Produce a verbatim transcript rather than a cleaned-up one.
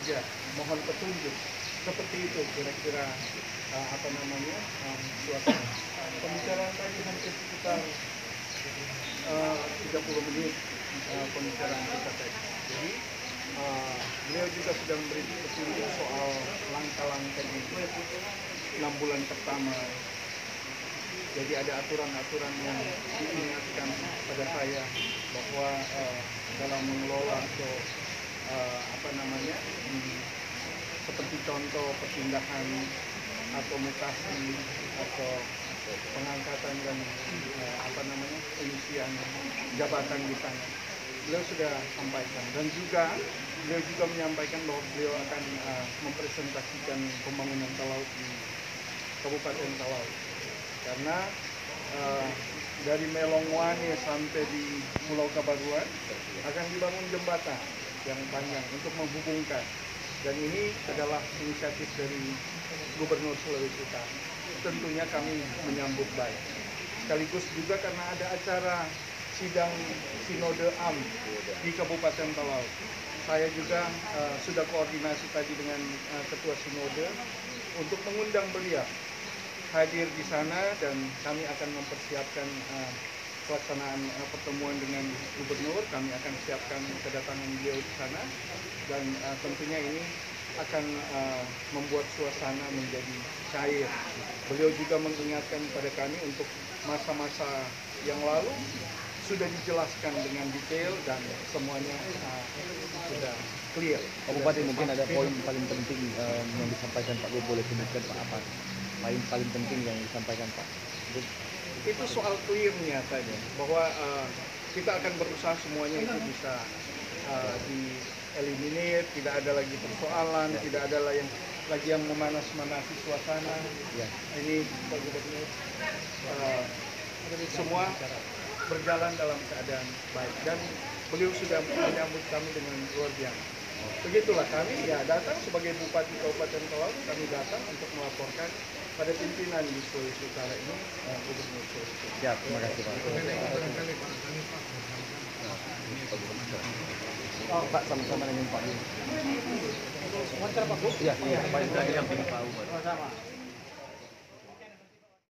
ya mohon petunjuk seperti itu kira-kira uh, apa namanya um, suasana. Pembicaraan tadi hampir sekitar uh, tiga puluh menit uh, pembicaraan kita tadi. Jadi uh, beliau juga sudah memberi petunjuk soal langkah-langkah di enam bulan pertama. Jadi ada aturan-aturan yang diingatkan pada saya bahwa uh, dalam mengelola atau uh, apa namanya hmm, seperti contoh perpindahan atau mutasi atau pengangkatan dan uh, apa namanya pengisian jabatan di sana. Beliau sudah sampaikan dan juga beliau juga menyampaikan bahwa beliau akan uh, mempresentasikan pembangunan Talaut di Kabupaten Talaut. Karena uh, dari Melongwane sampai di Pulau Kabaruan akan dibangun jembatan yang panjang untuk menghubungkan, dan ini adalah inisiatif dari Gubernur Sulawesi Utara. Tentunya kami menyambut baik. Sekaligus juga karena ada acara sidang Sinode A M di Kabupaten Talaut. Saya juga uh, sudah koordinasi tadi dengan uh, Ketua Sinode untuk mengundang beliau hadir di sana, dan kami akan mempersiapkan uh, pelaksanaan uh, pertemuan dengan Gubernur. Kami akan siapkan kedatangan beliau di sana, dan uh, tentunya ini akan uh, membuat suasana menjadi cair. Beliau juga mengingatkan pada kami untuk masa-masa yang lalu sudah dijelaskan dengan detail dan semuanya uh, sudah clear. Pak Bupati, mungkin ada poin paling penting um, yang disampaikan Pak Gubernur, boleh sebutkan Pak apa? Paling paling penting yang disampaikan Pak. Itu soal clear-nya tadi, bahwa uh, kita akan berusaha semuanya itu bisa uh, dieliminir, tidak ada lagi persoalan, ya. Tidak ada yang lagi yang memanas-manasi suasana. Ya. Ini Pak Gubernur, uh, semua berjalan dalam keadaan baik, dan beliau sudah menyambut kami dengan luar biasa. Begitulah kami ya datang sebagai Bupati Kabupaten Talaut, kami datang untuk melaporkan pada pimpinan di Sulawesi Utara ini, uh, Gubernur Sulawesi Utara. Ya, terima kasih Pak. Oh, Pak, sama-sama dengan Pak. Wawancara Pak Bu? Iya, iya, Pak yang tahu. Sama.